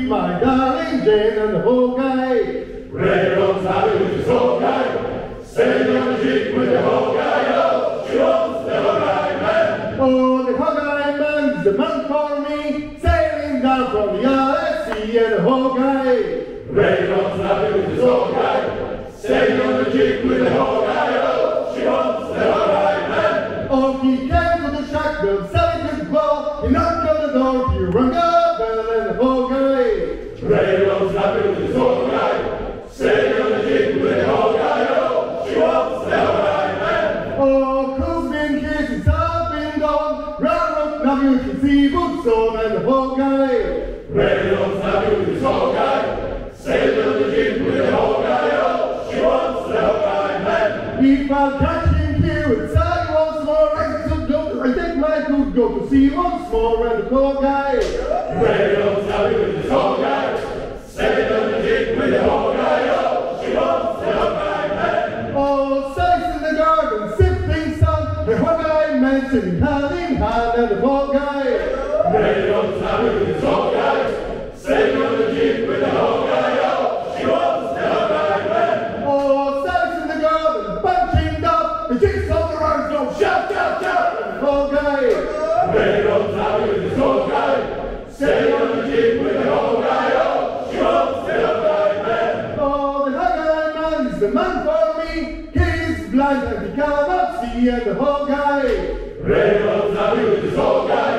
sweet, my darling Jane and the whole guy. Railroad's happy with his whole guy. Sailing on the jeep with the whole guy. Oh, she wants the Hogeye man. Oh, the Hogeye man's the man for me. Sailing down from the RSC and the whole guy. Railroad's happy with his whole guy. Sailing on the jeep with the whole guy. Oh, she wants the Hogeye man. Oh, he came to the shack, Bill, selling his ball. He knocked on the door, he rung the bell and the whole guy. Railroad's happy with his whole guy. Sailing on the jeep with the whole guy. Oh, she wants the Hogeye man. Oh, cruise been kissed, all been gone. Railroad, now you can see boots on and the whole guy. Railroad's happy with his whole guy. Sailing on the jeep with the whole guy. Oh, she wants the Hogeye man. If I'll catch him here inside once more, I think my could go to see once more and the whole guy. Railroad's happy with his whole guy. Sailing on the jeep with the whole guy. Oh, she wants the Hogeye man. Oh, sights in the garden, sifting sun, the Hogeye man sitting hand in hand and the whole guy. Railroad's happy with his whole guy. Sailing on the jeep with the whole guy. Oh, she wants the Hogeye man. Oh, sights in the garden, bunching up, the jigsaw the arms go shout, shout, shout, and the whole guy. Railroad's happy with his whole guy. Sailing on the jeep with the whole guy. Oh, she wants the Hogeye man. Oh, the Hogeye man is the man for me. He is blind and he cannot see and the whole guy. Railroad's happy with his whole guy.